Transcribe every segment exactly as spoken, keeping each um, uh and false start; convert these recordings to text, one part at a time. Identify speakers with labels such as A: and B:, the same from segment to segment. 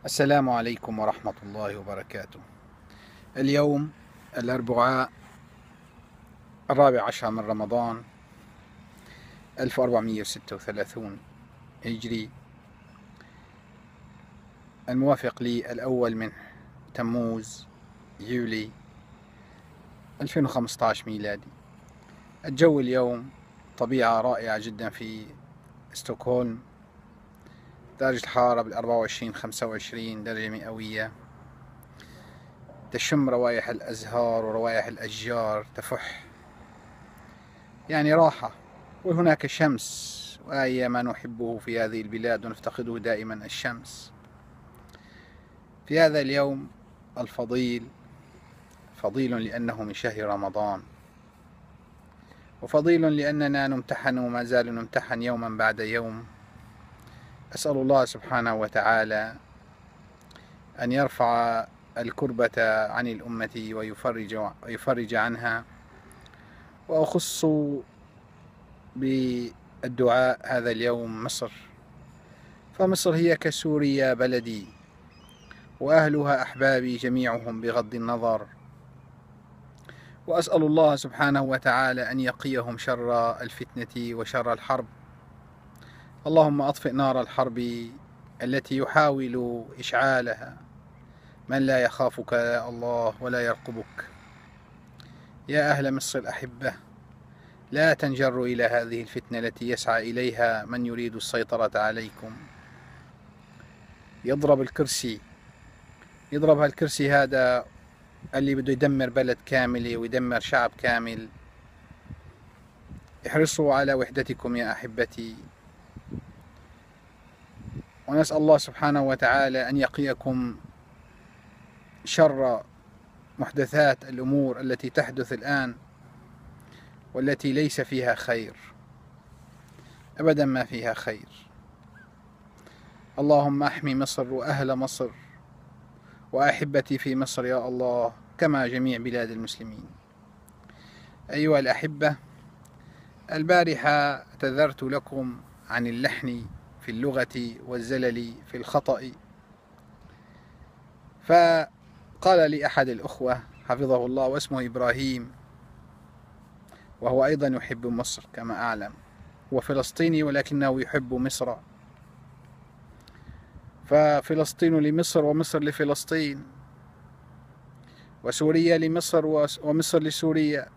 A: السلام عليكم ورحمة الله وبركاته. اليوم الأربعاء الرابع عشر من رمضان ألف وأربعمئة وستة وثلاثين هجري، الموافق لي الأول من تموز يولي ألفين وخمسة عشر ميلادي. الجو اليوم طبيعة رائعة جدا في ستوكهولم، درجة الحرارة بالأربعة وعشرين خمسة وعشرين درجة مئوية، تشم روائح الأزهار وروائح الأشجار تفح، يعني راحة. وهناك شمس، وأي ما نحبه في هذه البلاد ونفتقده دائما الشمس. في هذا اليوم الفضيل، فضيل لأنه من شهر رمضان، وفضيل لأننا نمتحن وما زال نمتحن يوما بعد يوم. أسأل الله سبحانه وتعالى أن يرفع الكربة عن الأمة ويفرج, ويفرج عنها. وأخص بالدعاء هذا اليوم مصر، فمصر هي كسوريا بلدي، وأهلها أحبابي جميعهم بغض النظر. وأسأل الله سبحانه وتعالى أن يقيهم شر الفتنة وشر الحرب. اللهم أطفئ نار الحرب التي يحاول إشعالها من لا يخافك يا الله ولا يرقبك. يا أهل مصر الأحبة، لا تنجروا إلى هذه الفتنة التي يسعى إليها من يريد السيطرة عليكم. يضرب الكرسي، يضرب هالكرسي هذا اللي بده يدمر بلد كامل ويدمر شعب كامل. احرصوا على وحدتكم يا أحبتي، ونسأل الله سبحانه وتعالى أن يقيكم شر محدثات الأمور التي تحدث الآن، والتي ليس فيها خير، أبدا ما فيها خير. اللهم احمي مصر وأهل مصر وأحبتي في مصر يا الله، كما جميع بلاد المسلمين. أيها الأحبة، البارحة اعتذرت لكم عن اللحن في اللغة والزلل في الخطأ، فقال لي أحد الأخوة حفظه الله واسمه إبراهيم، وهو أيضا يحب مصر كما أعلم، هو فلسطيني ولكنه يحب مصر، ففلسطين لمصر ومصر لفلسطين، وسوريا لمصر ومصر لسوريا.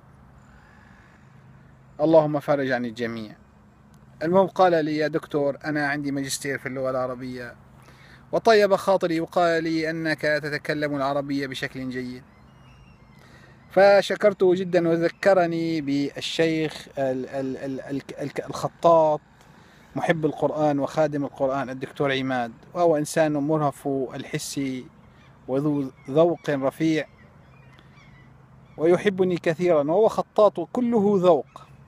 A: اللهم فرج عن الجميع. المهم قال لي: يا دكتور، أنا عندي ماجستير في اللغة العربية، وطيب خاطري وقال لي أنك تتكلم العربية بشكل جيد. فشكرته جدا، وذكرني بالشيخ الخطاط محب القرآن وخادم القرآن الدكتور عماد، وهو إنسان مرهف الحس وذو ذوق رفيع ويحبني كثيرا، وهو خطاط وكله ذوق.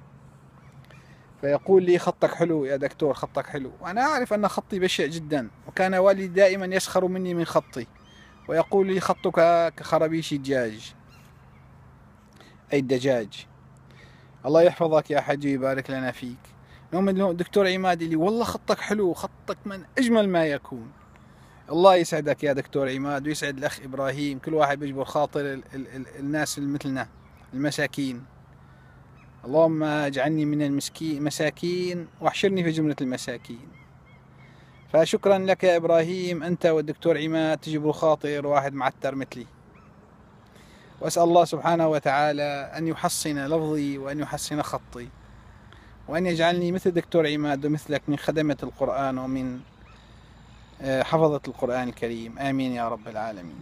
A: فيقول لي: خطك حلو يا دكتور، خطك حلو. وأنا أعرف أن خطي بشع جدا، وكان والدي دائما يسخر مني من خطي ويقول لي: خطك كخرابيش الدجاج، أي الدجاج. الله يحفظك يا حج ويبارك لنا فيك. يوم الدكتور عماد لي: والله خطك حلو، خطك من أجمل ما يكون. الله يسعدك يا دكتور عماد، ويسعد الأخ إبراهيم، كل واحد بيجبر خاطر ال ال ال الناس مثلنا المساكين. اللهم اجعلني من المساكين واحشرني في جملة المساكين. فشكرا لك يا إبراهيم، أنت والدكتور عماد تجبروا خاطر واحد معتر مثلي. وأسأل الله سبحانه وتعالى أن يحسن لفظي وأن يحسن خطي، وأن يجعلني مثل دكتور عماد ومثلك من خدمة القرآن ومن حفظة القرآن الكريم، آمين يا رب العالمين.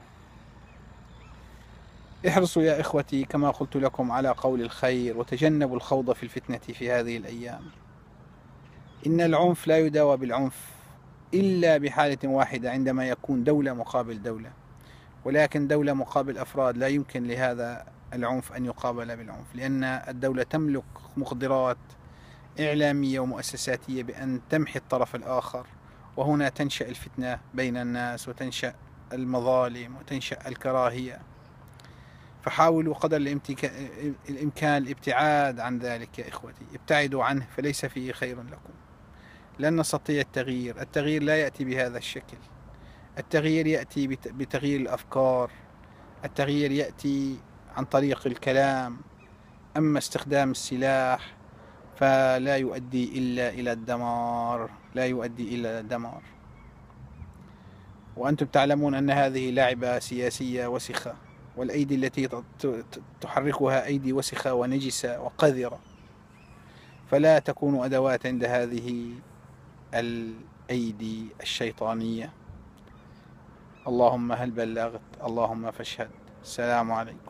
A: احرصوا يا إخوتي كما قلت لكم على قول الخير، وتجنبوا الخوض في الفتنة في هذه الأيام. إن العنف لا يداوى بالعنف إلا بحالة واحدة، عندما يكون دولة مقابل دولة، ولكن دولة مقابل أفراد لا يمكن لهذا العنف أن يقابل بالعنف، لأن الدولة تملك مقدرات إعلامية ومؤسساتية بأن تمحي الطرف الآخر، وهنا تنشأ الفتنة بين الناس، وتنشأ المظالم، وتنشأ الكراهية. فحاولوا قدر الإمكان الابتعاد عن ذلك يا إخوتي، ابتعدوا عنه فليس فيه خير لكم. لن نستطيع التغيير، التغيير لا يأتي بهذا الشكل. التغيير يأتي بتغيير الأفكار، التغيير يأتي عن طريق الكلام. أما استخدام السلاح فلا يؤدي إلا إلى الدمار، لا يؤدي إلى الدمار. وأنتم تعلمون أن هذه لعبة سياسية وسخة، والأيدي التي تحركها أيدي وسخة ونجسة وقذرة، فلا تكونوا أدوات عند هذه الأيدي الشيطانية. اللهم هل بلغت؟ اللهم فاشهد. السلام عليكم.